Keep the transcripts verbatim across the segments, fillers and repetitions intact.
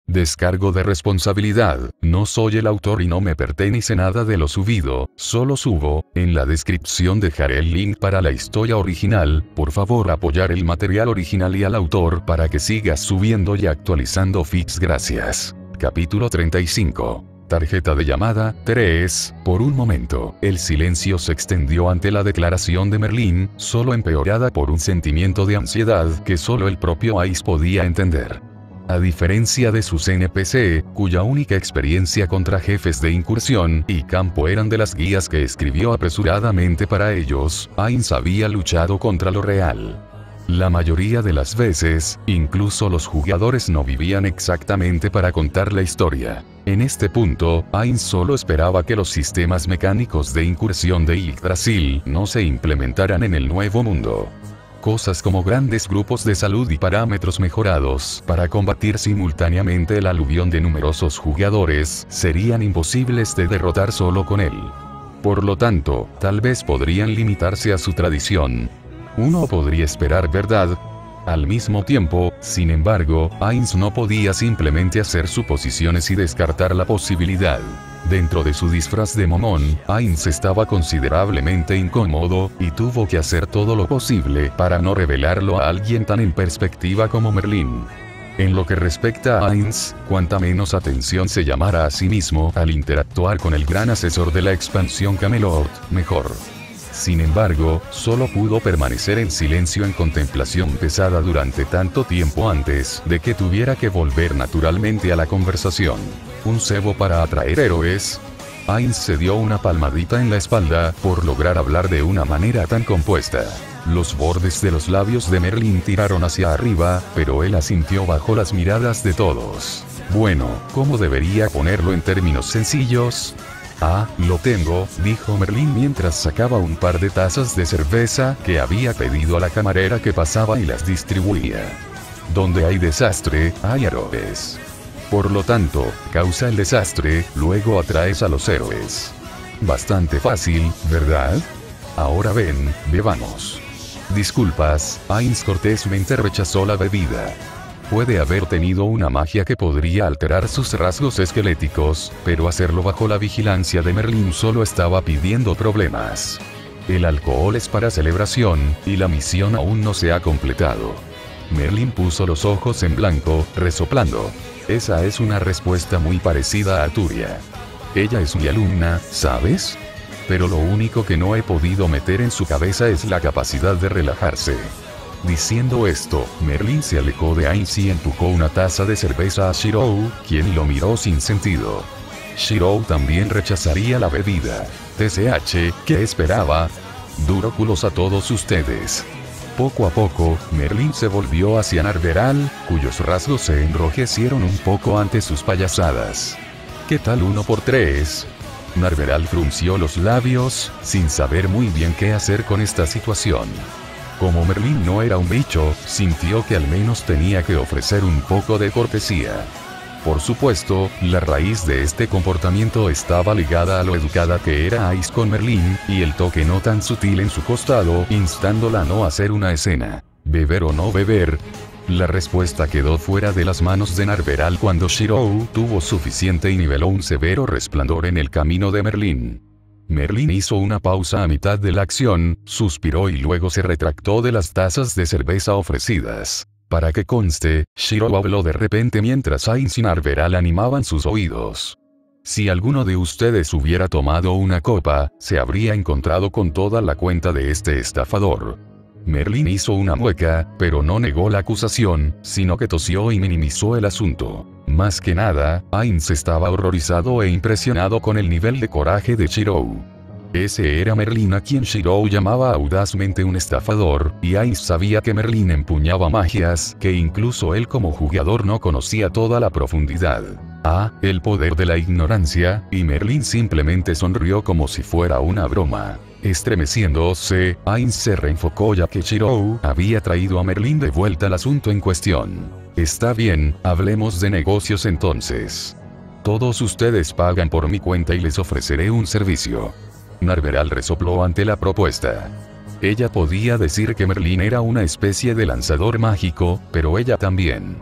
Descargo de responsabilidad, no soy el autor y no me pertenece nada de lo subido, solo subo. En la descripción dejaré el link para la historia original, por favor apoyar el material original y al autor para que sigas subiendo y actualizando feeds. Gracias. Capítulo treinta y cinco. Tarjeta de llamada, tres. Por un momento, el silencio se extendió ante la declaración de Merlín, solo empeorada por un sentimiento de ansiedad que solo el propio Ice podía entender. A diferencia de sus N P C, cuya única experiencia contra jefes de incursión y campo eran de las guías que escribió apresuradamente para ellos, Ainz había luchado contra lo real. La mayoría de las veces, incluso los jugadores no vivían exactamente para contar la historia. En este punto, Ainz solo esperaba que los sistemas mecánicos de incursión de Yggdrasil no se implementaran en el nuevo mundo. Cosas como grandes grupos de salud y parámetros mejorados para combatir simultáneamente el aluvión de numerosos jugadores serían imposibles de derrotar solo con él. Por lo tanto, tal vez podrían limitarse a su tradición. Uno podría esperar verdad. Al mismo tiempo, sin embargo, Ainz no podía simplemente hacer suposiciones y descartar la posibilidad. Dentro de su disfraz de Momón, Ainz estaba considerablemente incómodo, y tuvo que hacer todo lo posible para no revelarlo a alguien tan en perspectiva como Merlín. En lo que respecta a Ainz, cuanta menos atención se llamara a sí mismo al interactuar con el gran asesor de la expansión Camelot, mejor. Sin embargo, solo pudo permanecer en silencio en contemplación pesada durante tanto tiempo antes de que tuviera que volver naturalmente a la conversación. ¿Un cebo para atraer héroes? Ainz se dio una palmadita en la espalda por lograr hablar de una manera tan compuesta. Los bordes de los labios de Merlín tiraron hacia arriba, pero él asintió bajo las miradas de todos. Bueno, ¿cómo debería ponerlo en términos sencillos? Ah, lo tengo, dijo Merlín mientras sacaba un par de tazas de cerveza que había pedido a la camarera que pasaba y las distribuía. Donde hay desastre, hay héroes. Por lo tanto, causa el desastre, luego atraes a los héroes. Bastante fácil, ¿verdad? Ahora ven, bebamos. Disculpas, Ainz cortésmente rechazó la bebida. Puede haber tenido una magia que podría alterar sus rasgos esqueléticos, pero hacerlo bajo la vigilancia de Merlín solo estaba pidiendo problemas. El alcohol es para celebración, y la misión aún no se ha completado. Merlín puso los ojos en blanco, resoplando. Esa es una respuesta muy parecida a Turia. Ella es mi alumna, ¿sabes? Pero lo único que no he podido meter en su cabeza es la capacidad de relajarse. Diciendo esto, Merlín se alejó de Ainz y empujó una taza de cerveza a Shirou, quien lo miró sin sentido. Shirou también rechazaría la bebida. T C H, ¿qué esperaba? Duro culos a todos ustedes. Poco a poco, Merlín se volvió hacia Narveral, cuyos rasgos se enrojecieron un poco ante sus payasadas. ¿Qué tal uno por tres? Narveral frunció los labios, sin saber muy bien qué hacer con esta situación. Como Merlín no era un bicho, sintió que al menos tenía que ofrecer un poco de cortesía. Por supuesto, la raíz de este comportamiento estaba ligada a lo educada que era Ice con Merlín, y el toque no tan sutil en su costado, instándola a no hacer una escena. ¿Beber o no beber? La respuesta quedó fuera de las manos de Narveral cuando Shirou tuvo suficiente y niveló un severo resplandor en el camino de Merlín. Merlín hizo una pausa a mitad de la acción, suspiró y luego se retractó de las tazas de cerveza ofrecidas. Para que conste, Shirou habló de repente mientras Ainz y Narveral animaban sus oídos. Si alguno de ustedes hubiera tomado una copa, se habría encontrado con toda la cuenta de este estafador. Merlín hizo una mueca, pero no negó la acusación, sino que tosió y minimizó el asunto. Más que nada, Ainz estaba horrorizado e impresionado con el nivel de coraje de Shirou. Ese era Merlín a quien Shirou llamaba audazmente un estafador, y Ainz sabía que Merlín empuñaba magias que incluso él como jugador no conocía toda la profundidad. Ah, el poder de la ignorancia, y Merlín simplemente sonrió como si fuera una broma. Estremeciéndose, Ainz se reenfocó ya que Shirou había traído a Merlín de vuelta al asunto en cuestión. Está bien, hablemos de negocios entonces. Todos ustedes pagan por mi cuenta y les ofreceré un servicio. Narveral resopló ante la propuesta. Ella podía decir que Merlín era una especie de lanzador mágico, pero ella también.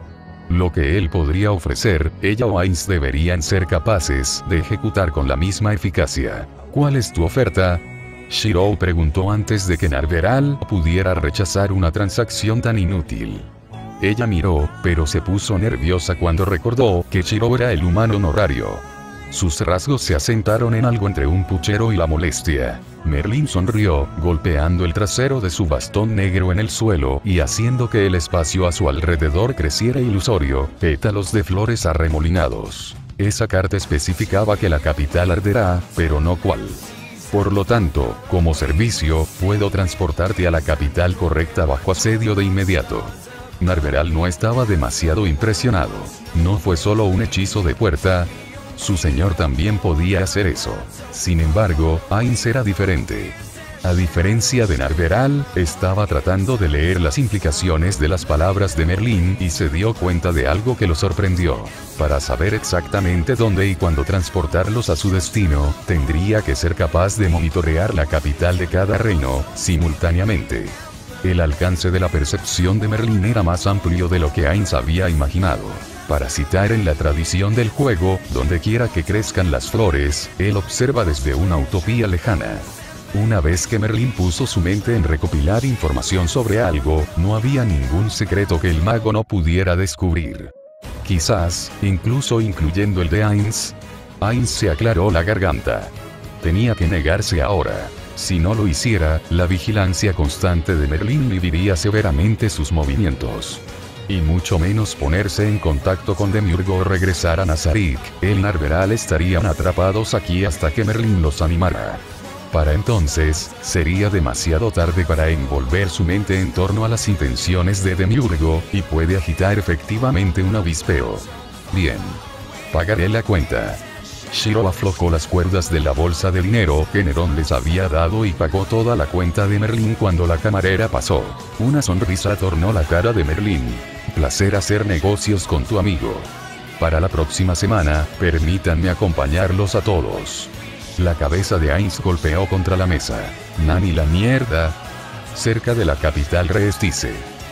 Lo que él podría ofrecer, ella o Ainz deberían ser capaces de ejecutar con la misma eficacia. ¿Cuál es tu oferta?, Shiro preguntó antes de que Narveral pudiera rechazar una transacción tan inútil. Ella miró, pero se puso nerviosa cuando recordó que Shiro era el humano honorario. Sus rasgos se asentaron en algo entre un puchero y la molestia. Merlin sonrió, golpeando el trasero de su bastón negro en el suelo y haciendo que el espacio a su alrededor creciera ilusorio, pétalos de flores arremolinados. Esa carta especificaba que la capital arderá, pero no cuál. Por lo tanto, como servicio, puedo transportarte a la capital correcta bajo asedio de inmediato. Narveral no estaba demasiado impresionado. No fue solo un hechizo de puerta. Su señor también podía hacer eso. Sin embargo, Ainz era diferente. A diferencia de Narveral, estaba tratando de leer las implicaciones de las palabras de Merlin y se dio cuenta de algo que lo sorprendió. Para saber exactamente dónde y cuándo transportarlos a su destino, tendría que ser capaz de monitorear la capital de cada reino, simultáneamente. El alcance de la percepción de Merlin era más amplio de lo que Ainz había imaginado. Para citar en la tradición del juego, donde quiera que crezcan las flores, él observa desde una utopía lejana. Una vez que Merlin puso su mente en recopilar información sobre algo, no había ningún secreto que el mago no pudiera descubrir. Quizás, incluso incluyendo el de Ainz. Ainz se aclaró la garganta. Tenía que negarse ahora. Si no lo hiciera, la vigilancia constante de Merlin inhibiría severamente sus movimientos. Y mucho menos ponerse en contacto con Demiurgo o regresar a Nazarik. Él y Narveral estarían atrapados aquí hasta que Merlin los animara. Para entonces, sería demasiado tarde para envolver su mente en torno a las intenciones de Demiurgo, y puede agitar efectivamente un avispeo. Bien. Pagaré la cuenta. Shiro aflojó las cuerdas de la bolsa de dinero que Nerón les había dado y pagó toda la cuenta de Merlin cuando la camarera pasó. Una sonrisa adornó la cara de Merlin. Placer hacer negocios con tu amigo. Para la próxima semana, permítanme acompañarlos a todos. La cabeza de Ainz golpeó contra la mesa. Nani la mierda. Cerca de la capital Reestice.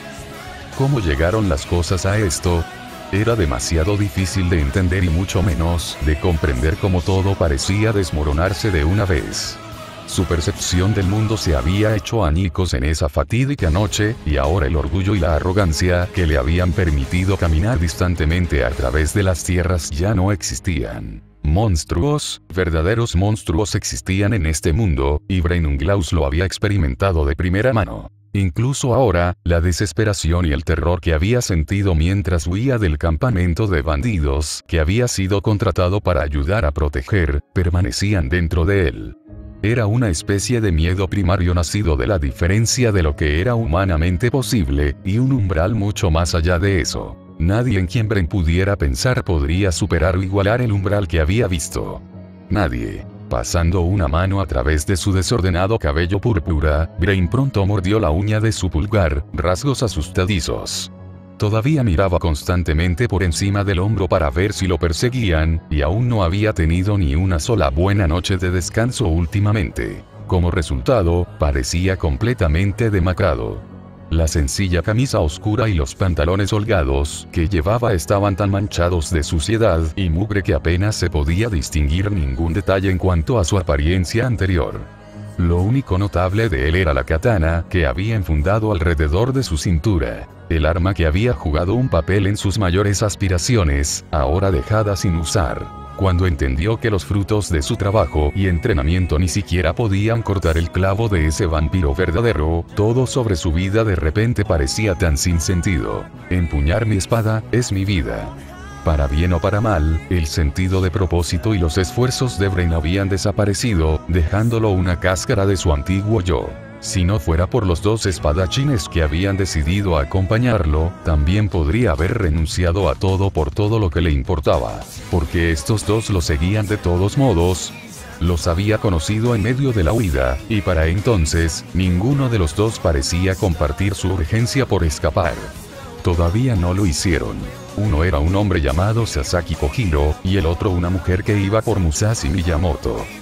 ¿Cómo llegaron las cosas a esto? Era demasiado difícil de entender y mucho menos de comprender cómo todo parecía desmoronarse de una vez. Su percepción del mundo se había hecho añicos en esa fatídica noche, y ahora el orgullo y la arrogancia que le habían permitido caminar distantemente a través de las tierras ya no existían. Monstruos, verdaderos monstruos existían en este mundo, y Breinunglaus lo había experimentado de primera mano. Incluso ahora, la desesperación y el terror que había sentido mientras huía del campamento de bandidos que había sido contratado para ayudar a proteger, permanecían dentro de él. Era una especie de miedo primario nacido de la diferencia de lo que era humanamente posible, y un umbral mucho más allá de eso. Nadie en quien Brain pudiera pensar podría superar o igualar el umbral que había visto. Nadie. Pasando una mano a través de su desordenado cabello púrpura, Brain pronto mordió la uña de su pulgar, rasgos asustadizos. Todavía miraba constantemente por encima del hombro para ver si lo perseguían, y aún no había tenido ni una sola buena noche de descanso últimamente. Como resultado, parecía completamente demacrado. La sencilla camisa oscura y los pantalones holgados que llevaba estaban tan manchados de suciedad y mugre que apenas se podía distinguir ningún detalle en cuanto a su apariencia anterior. Lo único notable de él era la katana que había enfundado alrededor de su cintura, el arma que había jugado un papel en sus mayores aspiraciones, ahora dejada sin usar. Cuando entendió que los frutos de su trabajo y entrenamiento ni siquiera podían cortar el clavo de ese vampiro verdadero, todo sobre su vida de repente parecía tan sin sentido. Empuñar mi espada es mi vida. Para bien o para mal, el sentido de propósito y los esfuerzos de Brain habían desaparecido, dejándolo una cáscara de su antiguo yo. Si no fuera por los dos espadachines que habían decidido acompañarlo, también podría haber renunciado a todo por todo lo que le importaba. Porque estos dos lo seguían de todos modos. Los había conocido en medio de la huida, y para entonces, ninguno de los dos parecía compartir su urgencia por escapar. Todavía no lo hicieron. Uno era un hombre llamado Sasaki Kojiro, y el otro una mujer que iba por Musashi Miyamoto.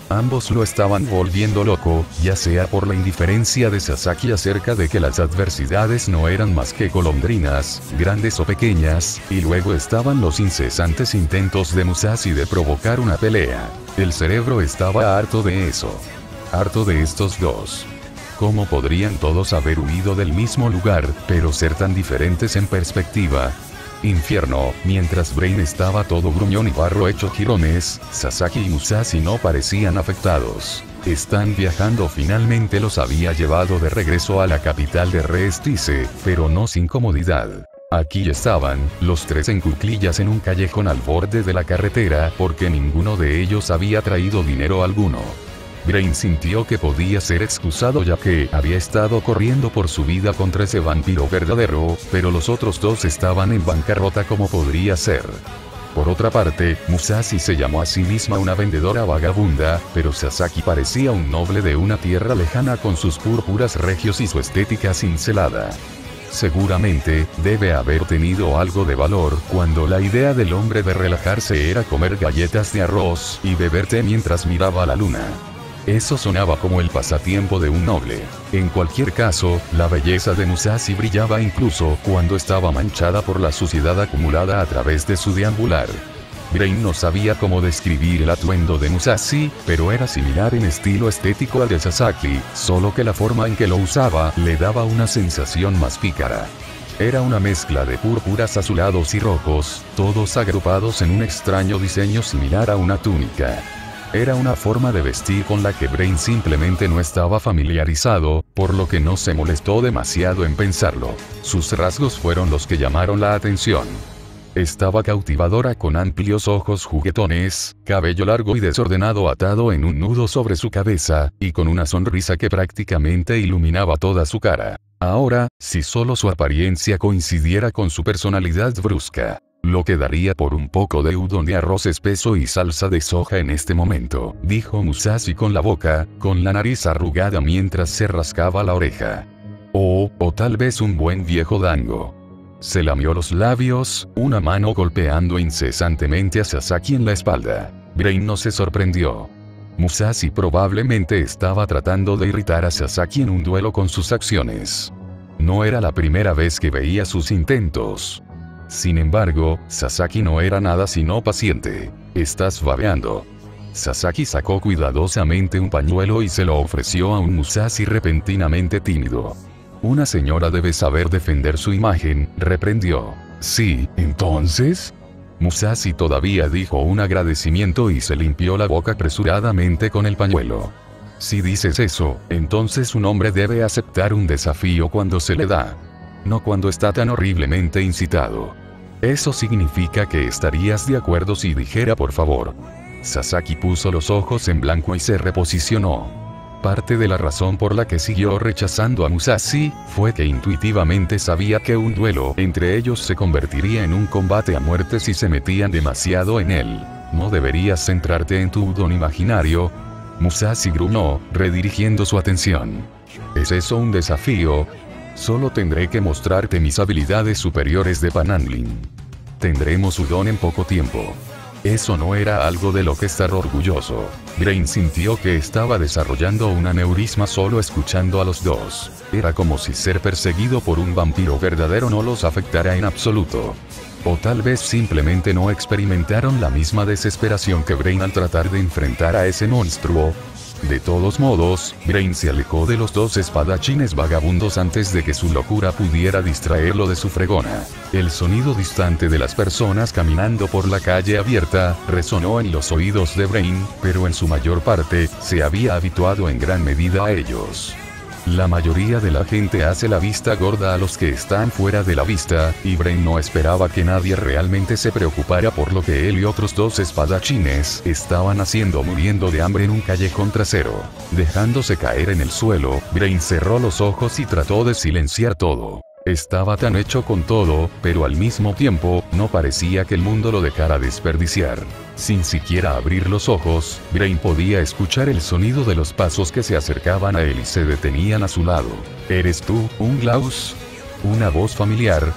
Ambos lo estaban volviendo loco, ya sea por la indiferencia de Sasaki acerca de que las adversidades no eran más que golondrinas, grandes o pequeñas, y luego estaban los incesantes intentos de Musashi de provocar una pelea. El cerebro estaba harto de eso. Harto de estos dos. ¿Cómo podrían todos haber huido del mismo lugar, pero ser tan diferentes en perspectiva? Infierno, mientras Brain estaba todo gruñón y barro hecho jirones, Sasaki y Musashi no parecían afectados. Están viajando. Finalmente los había llevado de regreso a la capital de Reestice, pero no sin comodidad. Aquí estaban, los tres en cuclillas en un callejón al borde de la carretera, porque ninguno de ellos había traído dinero alguno. Brain sintió que podía ser excusado ya que había estado corriendo por su vida contra ese vampiro verdadero, pero los otros dos estaban en bancarrota. ¿Cómo podría ser? Por otra parte, Musashi se llamó a sí misma una vendedora vagabunda, pero Sasaki parecía un noble de una tierra lejana con sus púrpuras regios y su estética cincelada. Seguramente, debe haber tenido algo de valor cuando la idea del hombre de relajarse era comer galletas de arroz y beber té mientras miraba la luna. Eso sonaba como el pasatiempo de un noble. En cualquier caso, la belleza de Musashi brillaba incluso cuando estaba manchada por la suciedad acumulada a través de su deambular. Brain no sabía cómo describir el atuendo de Musashi, pero era similar en estilo estético al de Sasaki, solo que la forma en que lo usaba le daba una sensación más pícara. Era una mezcla de púrpuras, azulados y rojos, todos agrupados en un extraño diseño similar a una túnica. Era una forma de vestir con la que Brain simplemente no estaba familiarizado, por lo que no se molestó demasiado en pensarlo. Sus rasgos fueron los que llamaron la atención. Estaba cautivadora con amplios ojos juguetones, cabello largo y desordenado atado en un nudo sobre su cabeza, y con una sonrisa que prácticamente iluminaba toda su cara. Ahora, si solo su apariencia coincidiera con su personalidad brusca, lo que daría por un poco de udon de arroz espeso y salsa de soja en este momento, dijo Musashi con la boca, con la nariz arrugada mientras se rascaba la oreja. O, o tal vez un buen viejo dango. Se lamió los labios, una mano golpeando incesantemente a Sasaki en la espalda. Brain no se sorprendió. Musashi probablemente estaba tratando de irritar a Sasaki en un duelo con sus acciones. No era la primera vez que veía sus intentos. Sin embargo, Sasaki no era nada sino paciente. «Estás babeando». Sasaki sacó cuidadosamente un pañuelo y se lo ofreció a un Musashi repentinamente tímido. «Una señora debe saber defender su imagen», reprendió. «Sí, entonces...». Musashi todavía dijo un agradecimiento y se limpió la boca apresuradamente con el pañuelo. «Si dices eso, entonces un hombre debe aceptar un desafío cuando se le da. No cuando está tan horriblemente incitado. Eso significa que estarías de acuerdo si dijera por favor». Sasaki puso los ojos en blanco y se reposicionó. Parte de la razón por la que siguió rechazando a Musashi, fue que intuitivamente sabía que un duelo entre ellos se convertiría en un combate a muerte si se metían demasiado en él. «No deberías centrarte en tu udon imaginario». Musashi gruñó, redirigiendo su atención. «¿Es eso un desafío? Solo tendré que mostrarte mis habilidades superiores de panhandling. Tendremos udon en poco tiempo». Eso no era algo de lo que estar orgulloso. Brain sintió que estaba desarrollando un aneurisma solo escuchando a los dos. Era como si ser perseguido por un vampiro verdadero no los afectara en absoluto. O tal vez simplemente no experimentaron la misma desesperación que Brain al tratar de enfrentar a ese monstruo. De todos modos, Brain se alejó de los dos espadachines vagabundos antes de que su locura pudiera distraerlo de su fregona. El sonido distante de las personas caminando por la calle abierta, resonó en los oídos de Brain, pero en su mayor parte, se había habituado en gran medida a ellos. La mayoría de la gente hace la vista gorda a los que están fuera de la vista, y Brain no esperaba que nadie realmente se preocupara por lo que él y otros dos espadachines estaban haciendo muriendo de hambre en un callejón trasero. Dejándose caer en el suelo, Brain cerró los ojos y trató de silenciar todo. Estaba tan hecho con todo, pero al mismo tiempo, no parecía que el mundo lo dejara desperdiciar. Sin siquiera abrir los ojos, Brain podía escuchar el sonido de los pasos que se acercaban a él y se detenían a su lado. «¿Eres tú, Umlaus?». Una voz familiar.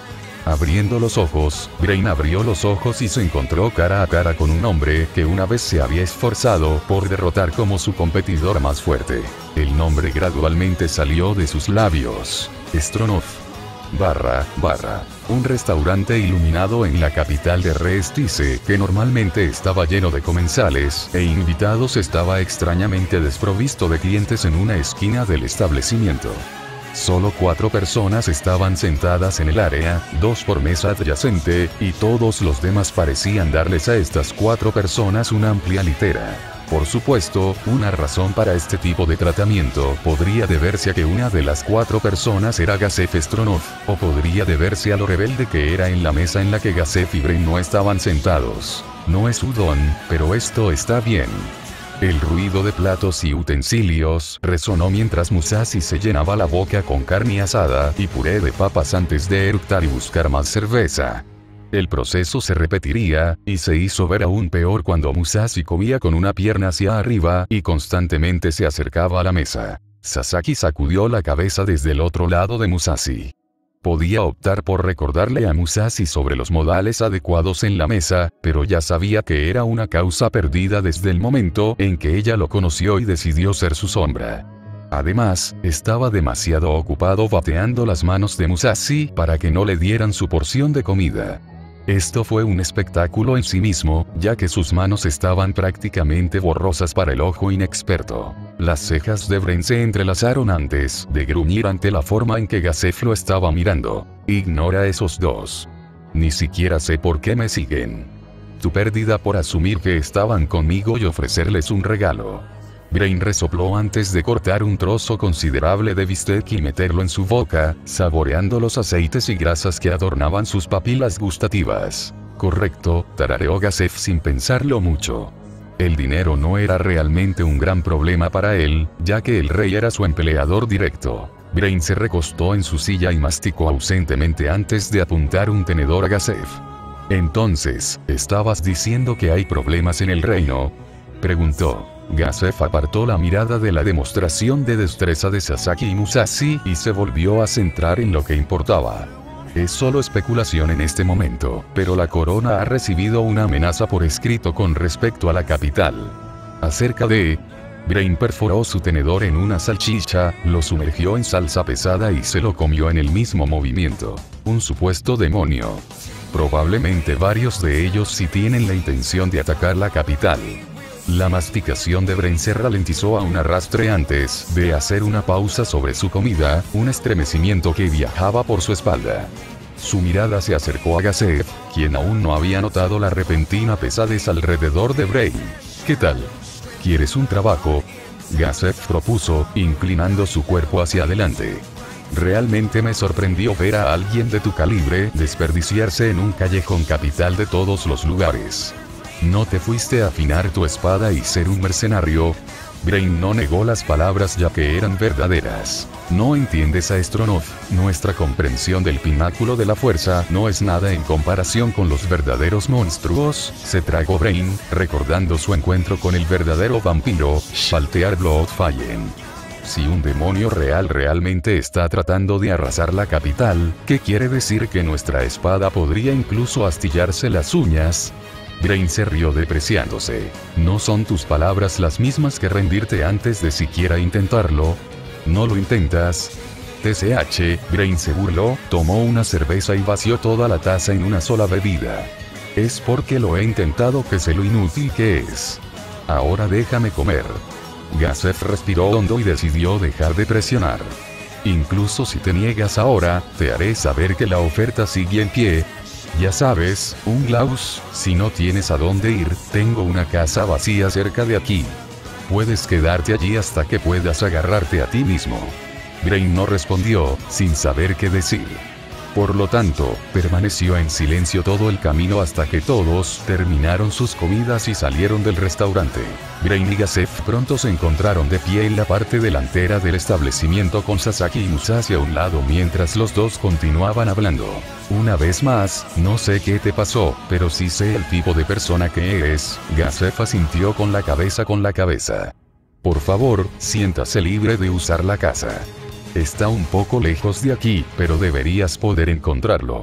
Abriendo los ojos, Brain abrió los ojos y se encontró cara a cara con un hombre que una vez se había esforzado por derrotar como su competidor más fuerte. El nombre gradualmente salió de sus labios. Stronov. Barra, barra. Un restaurante iluminado en la capital de Restice, que normalmente estaba lleno de comensales e invitados, estaba extrañamente desprovisto de clientes en una esquina del establecimiento. Solo cuatro personas estaban sentadas en el área, dos por mesa adyacente, y todos los demás parecían darles a estas cuatro personas una amplia litera. Por supuesto, una razón para este tipo de tratamiento podría deberse a que una de las cuatro personas era Gazef Stronov, o podría deberse a lo rebelde que era en la mesa en la que Gazef y Brain no estaban sentados. No es udon, pero esto está bien. El ruido de platos y utensilios resonó mientras Musashi se llenaba la boca con carne asada y puré de papas antes de eructar y buscar más cerveza. El proceso se repetiría, y se hizo ver aún peor cuando Musashi comía con una pierna hacia arriba y constantemente se acercaba a la mesa. Sasaki sacudió la cabeza desde el otro lado de Musashi. Podía optar por recordarle a Musashi sobre los modales adecuados en la mesa, pero ya sabía que era una causa perdida desde el momento en que ella lo conoció y decidió ser su sombra. Además, estaba demasiado ocupado bateando las manos de Musashi para que no le dieran su porción de comida. Esto fue un espectáculo en sí mismo, ya que sus manos estaban prácticamente borrosas para el ojo inexperto. Las cejas de Brain se entrelazaron antes de gruñir ante la forma en que Gazef lo estaba mirando. Ignora a esos dos. Ni siquiera sé por qué me siguen. Tu pérdida por asumir que estaban conmigo y ofrecerles un regalo. Brain resopló antes de cortar un trozo considerable de bistec y meterlo en su boca, saboreando los aceites y grasas que adornaban sus papilas gustativas. Correcto, tarareó Gazef sin pensarlo mucho. El dinero no era realmente un gran problema para él, ya que el rey era su empleador directo. Brain se recostó en su silla y masticó ausentemente antes de apuntar un tenedor a Gazef. Entonces, ¿estabas diciendo que hay problemas en el reino?, preguntó. Gazef apartó la mirada de la demostración de destreza de Sasaki y Musashi y se volvió a centrar en lo que importaba. Es solo especulación en este momento, pero la corona ha recibido una amenaza por escrito con respecto a la capital. Acerca de... Brain perforó su tenedor en una salchicha, lo sumergió en salsa pesada y se lo comió en el mismo movimiento. Un supuesto demonio. Probablemente varios de ellos sí tienen la intención de atacar la capital. La masticación de Brain se ralentizó a un arrastre antes de hacer una pausa sobre su comida, un estremecimiento que viajaba por su espalda. Su mirada se acercó a Gazef, quien aún no había notado la repentina pesadez alrededor de Brain. ¿Qué tal? ¿Quieres un trabajo?, Gazef propuso, inclinando su cuerpo hacia adelante. Realmente me sorprendió ver a alguien de tu calibre desperdiciarse en un callejón capital de todos los lugares. ¿No te fuiste a afinar tu espada y ser un mercenario? Brain no negó las palabras ya que eran verdaderas. No entiendes a Stronov, nuestra comprensión del pináculo de la fuerza no es nada en comparación con los verdaderos monstruos, se tragó Brain, recordando su encuentro con el verdadero vampiro, Shaltear Bloodfallen. Si un demonio real realmente está tratando de arrasar la capital, ¿qué quiere decir que nuestra espada podría incluso astillarse las uñas? Brain se rió depreciándose. ¿No son tus palabras las mismas que rendirte antes de siquiera intentarlo? ¿No lo intentas? T C H, Brain se burló, tomó una cerveza y vació toda la taza en una sola bebida. Es porque lo he intentado que sé lo inútil que es. Ahora déjame comer. Gazef respiró hondo y decidió dejar de presionar. Incluso si te niegas ahora, te haré saber que la oferta sigue en pie. Ya sabes, un Glaus, si no tienes a dónde ir, tengo una casa vacía cerca de aquí. Puedes quedarte allí hasta que puedas agarrarte a ti mismo. Brain no respondió, sin saber qué decir. Por lo tanto, permaneció en silencio todo el camino hasta que todos terminaron sus comidas y salieron del restaurante. Brain y Gazef pronto se encontraron de pie en la parte delantera del establecimiento con Sasaki y Musashi a un lado mientras los dos continuaban hablando. Una vez más, no sé qué te pasó, pero sí sé el tipo de persona que eres, Gazef asintió con la cabeza con la cabeza. Por favor, siéntase libre de usar la casa. Está un poco lejos de aquí, pero deberías poder encontrarlo.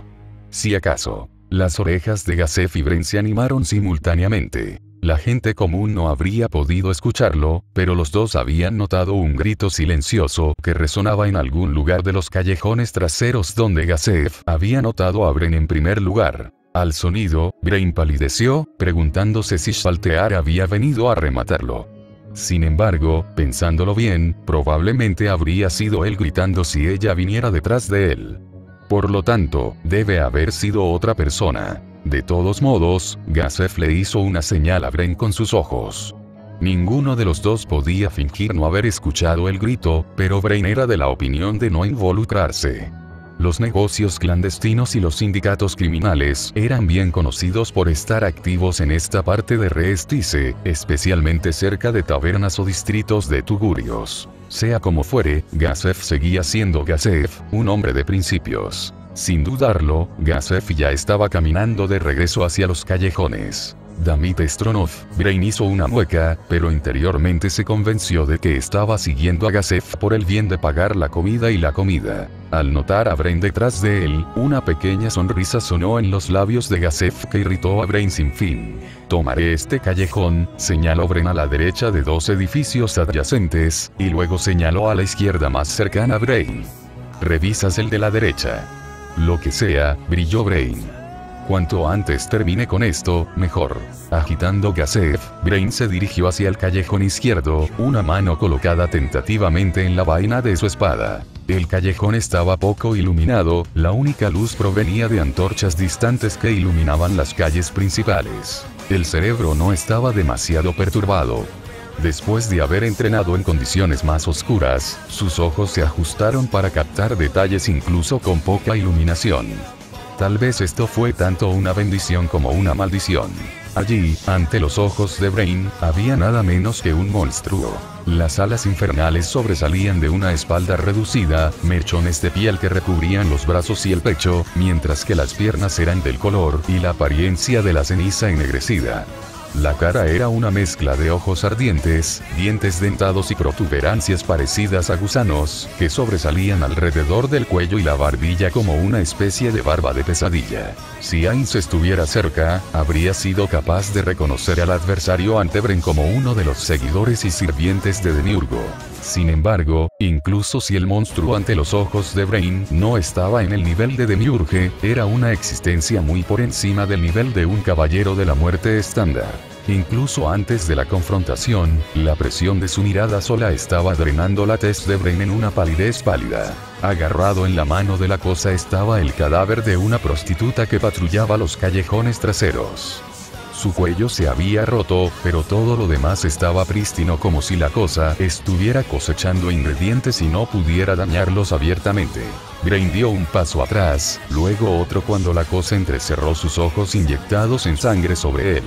Si acaso. Las orejas de Gazef y Brain se animaron simultáneamente. La gente común no habría podido escucharlo, pero los dos habían notado un grito silencioso que resonaba en algún lugar de los callejones traseros donde Gazef había notado a Brain en primer lugar. Al sonido, Brain palideció, preguntándose si Saltear había venido a rematarlo. Sin embargo, pensándolo bien, probablemente habría sido él gritando si ella viniera detrás de él. Por lo tanto, debe haber sido otra persona. De todos modos, Gazef le hizo una señal a Brain con sus ojos. Ninguno de los dos podía fingir no haber escuchado el grito, pero Brain era de la opinión de no involucrarse. Los negocios clandestinos y los sindicatos criminales eran bien conocidos por estar activos en esta parte de Reestice, especialmente cerca de tabernas o distritos de tugurios. Sea como fuere, Gazef seguía siendo Gazef, un hombre de principios. Sin dudarlo, Gazef ya estaba caminando de regreso hacia los callejones. Damit Stronov, Brain hizo una mueca, pero interiormente se convenció de que estaba siguiendo a Gazef por el bien de pagar la comida y la comida. Al notar a Brain detrás de él, una pequeña sonrisa sonó en los labios de Gazef que irritó a Brain sin fin. Tomaré este callejón, señaló Brain a la derecha de dos edificios adyacentes, y luego señaló a la izquierda más cercana a Brain. ¿Revisas el de la derecha? Lo que sea, brilló Brain. Cuanto antes termine con esto, mejor. Agitando Gazef, Brain se dirigió hacia el callejón izquierdo, una mano colocada tentativamente en la vaina de su espada. El callejón estaba poco iluminado, la única luz provenía de antorchas distantes que iluminaban las calles principales. El cerebro no estaba demasiado perturbado. Después de haber entrenado en condiciones más oscuras, sus ojos se ajustaron para captar detalles incluso con poca iluminación. Tal vez esto fue tanto una bendición como una maldición. Allí, ante los ojos de Brain, había nada menos que un monstruo. Las alas infernales sobresalían de una espalda reducida, mechones de piel que recubrían los brazos y el pecho, mientras que las piernas eran del color y la apariencia de la ceniza ennegrecida. La cara era una mezcla de ojos ardientes, dientes dentados y protuberancias parecidas a gusanos, que sobresalían alrededor del cuello y la barbilla como una especie de barba de pesadilla. Si Ainz estuviera cerca, habría sido capaz de reconocer al adversario ante Brain como uno de los seguidores y sirvientes de Demiurgo. Sin embargo, incluso si el monstruo ante los ojos de Brain no estaba en el nivel de Demiurge, era una existencia muy por encima del nivel de un caballero de la muerte estándar. Incluso antes de la confrontación, la presión de su mirada sola estaba drenando la tez de Brain en una palidez pálida. Agarrado en la mano de la cosa estaba el cadáver de una prostituta que patrullaba los callejones traseros. Su cuello se había roto, pero todo lo demás estaba prístino como si la cosa estuviera cosechando ingredientes y no pudiera dañarlos abiertamente. Brain dio un paso atrás, luego otro cuando la cosa entrecerró sus ojos inyectados en sangre sobre él.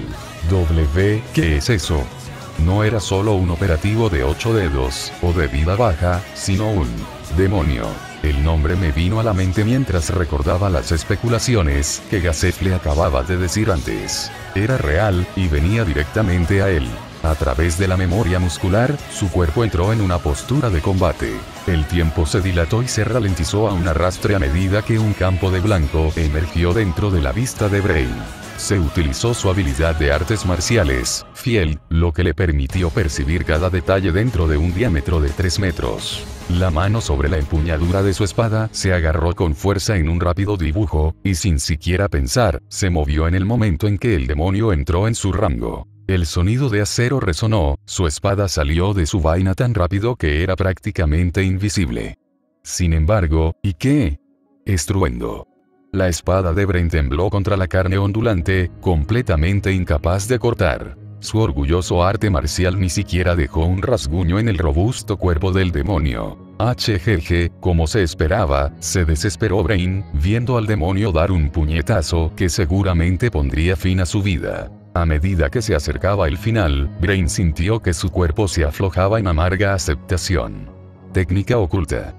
W, ¿qué es eso? No era solo un operativo de ocho dedos, o de vida baja, sino un demonio. El nombre me vino a la mente mientras recordaba las especulaciones que Gazef le acababa de decir antes. Era real, y venía directamente a él. A través de la memoria muscular, su cuerpo entró en una postura de combate. El tiempo se dilató y se ralentizó a un arrastre a medida que un campo de blanco emergió dentro de la vista de Brain. Se utilizó su habilidad de artes marciales, fiel, lo que le permitió percibir cada detalle dentro de un diámetro de tres metros. La mano sobre la empuñadura de su espada se agarró con fuerza en un rápido dibujo, y sin siquiera pensar, se movió en el momento en que el demonio entró en su rango. El sonido de acero resonó, su espada salió de su vaina tan rápido que era prácticamente invisible. Sin embargo, ¿y qué? Estruendo. La espada de Brain tembló contra la carne ondulante, completamente incapaz de cortar. Su orgulloso arte marcial ni siquiera dejó un rasguño en el robusto cuerpo del demonio. H G G, como se esperaba, se desesperó Brain, viendo al demonio dar un puñetazo que seguramente pondría fin a su vida. A medida que se acercaba el final, Brain sintió que su cuerpo se aflojaba en amarga aceptación. Técnica oculta.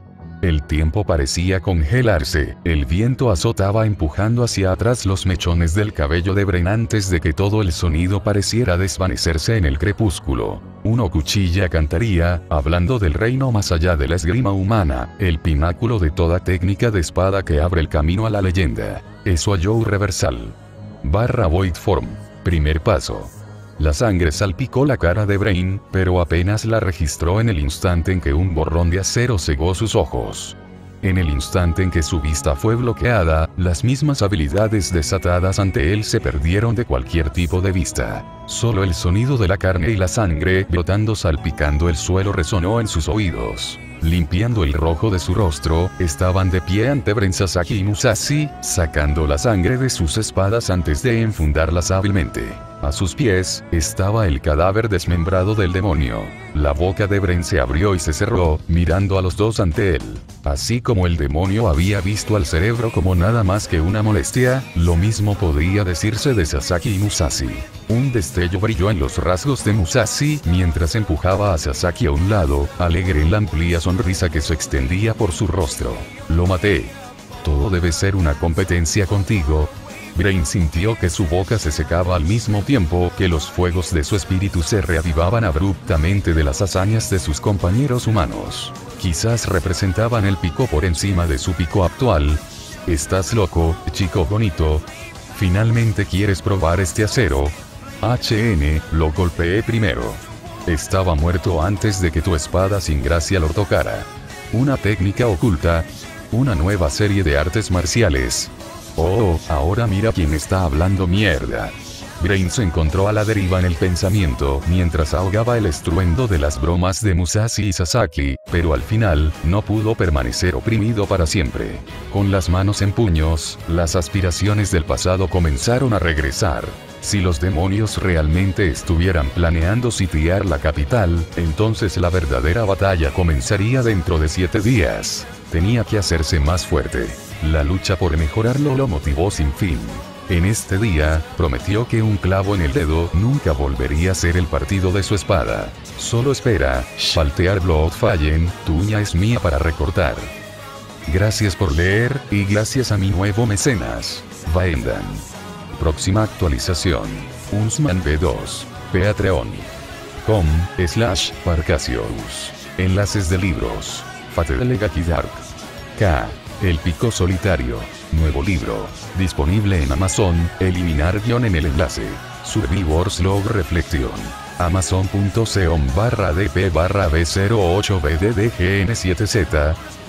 El tiempo parecía congelarse, el viento azotaba empujando hacia atrás los mechones del cabello de Brain antes de que todo el sonido pareciera desvanecerse en el crepúsculo. Uno cuchilla cantaría, hablando del reino más allá de la esgrima humana, el pináculo de toda técnica de espada que abre el camino a la leyenda. Eso halló Reversal. Barra Void Form. Primer paso. La sangre salpicó la cara de Brain, pero apenas la registró en el instante en que un borrón de acero cegó sus ojos. En el instante en que su vista fue bloqueada, las mismas habilidades desatadas ante él se perdieron de cualquier tipo de vista. Solo el sonido de la carne y la sangre brotando salpicando el suelo resonó en sus oídos. Limpiando el rojo de su rostro, estaban de pie ante Brain Sasaki y Musashi, sacando la sangre de sus espadas antes de enfundarlas hábilmente. A sus pies, estaba el cadáver desmembrado del demonio. La boca de Brain se abrió y se cerró, mirando a los dos ante él. Así como el demonio había visto al cerebro como nada más que una molestia, lo mismo podía decirse de Sasaki y Musashi. Un destello brilló en los rasgos de Musashi mientras empujaba a Sasaki a un lado, alegre en la amplia sonrisa que se extendía por su rostro. Lo maté. Todo debe ser una competencia contigo. Brain sintió que su boca se secaba al mismo tiempo que los fuegos de su espíritu se reavivaban abruptamente de las hazañas de sus compañeros humanos. Quizás representaban el pico por encima de su pico actual. ¿Estás loco, chico bonito? ¿Finalmente quieres probar este acero? H N, lo golpeé primero. Estaba muerto antes de que tu espada sin gracia lo tocara. Una técnica oculta. Una nueva serie de artes marciales. Oh, ahora mira quién está hablando mierda. Brain se encontró a la deriva en el pensamiento mientras ahogaba el estruendo de las bromas de Musashi y Sasaki, pero al final, no pudo permanecer oprimido para siempre. Con las manos en puños, las aspiraciones del pasado comenzaron a regresar. Si los demonios realmente estuvieran planeando sitiar la capital, entonces la verdadera batalla comenzaría dentro de siete días. Tenía que hacerse más fuerte. La lucha por mejorarlo lo motivó sin fin. En este día, prometió que un clavo en el dedo nunca volvería a ser el partido de su espada. Solo espera, Shaltear Bloodfallen, tu uña es mía para recortar. Gracias por leer, y gracias a mi nuevo mecenas, Vaendan. Próxima actualización. Unsman B dos. Patreon. Com, slash, Parcasius. Enlaces de libros. Fate de Legacy Dark. K. El Pico Solitario. Nuevo libro. Disponible en Amazon. Eliminar guión en el enlace. Survivors Log Reflection. Amazon punto com barra dp barra b cero ocho b d d g n siete z.